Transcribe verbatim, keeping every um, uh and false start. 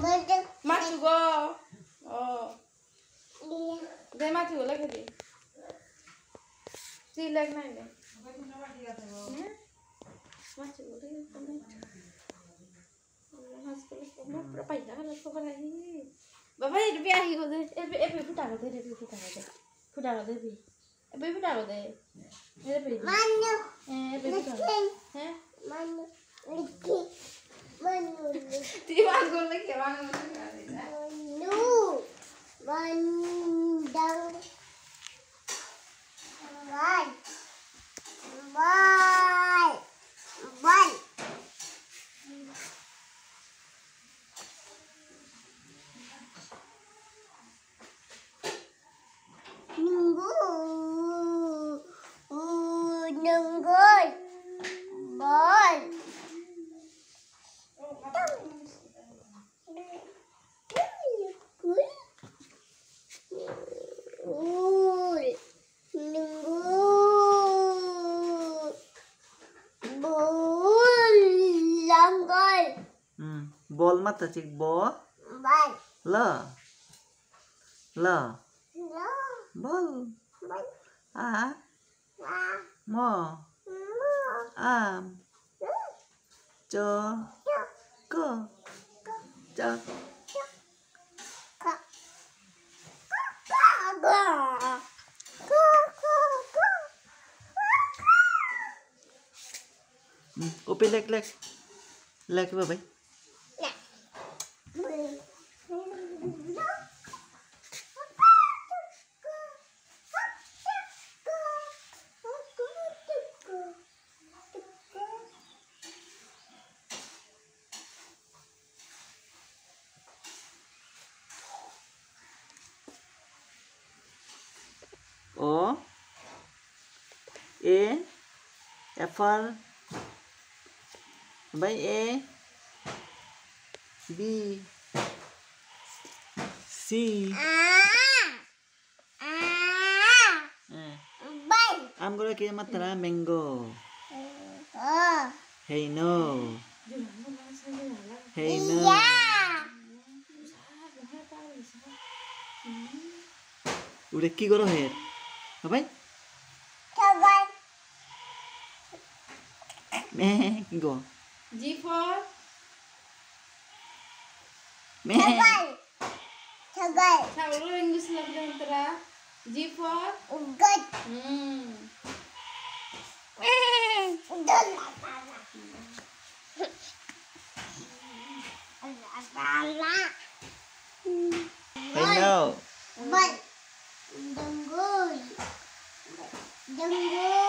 Mati go. Oh. Deh mati go lagi deh. Si leg naik deh. Mati go deh. Hospital berapa ya kan aku kan lagi. Bapak ini biar hidup deh. Eh eh eh putar deh deh putar deh. Putar deh deh. Eh eh putar deh. Eh eh. Mana? Eh eh putar. Eh? Mana? Lagi. Mana? Tiba gol lagi mana? Nu. Bandang. Bal. Bal. Bal. Nunggu. Uh, nunggu. Bal. Bol mata cik bol. Bal. La. La. La. Bol. Bal. Ah. Ah. Mo. Mo. Am. Cho. Cho. Ko. Cho. Ka. Ka. Ka. Ka. Ka. Ka. Upi lek lek. Lek apa bay? O A apple by A B C I'm gonna kill matra mango. Hey no. Hey no. Udah ki goro her. Apa? Coba. Meh, go. G for Meh. Coba. Coba. Coba English lagi antara G for good. Hmm. Udah lah. Hey no. Bal. Dengul. Dengul.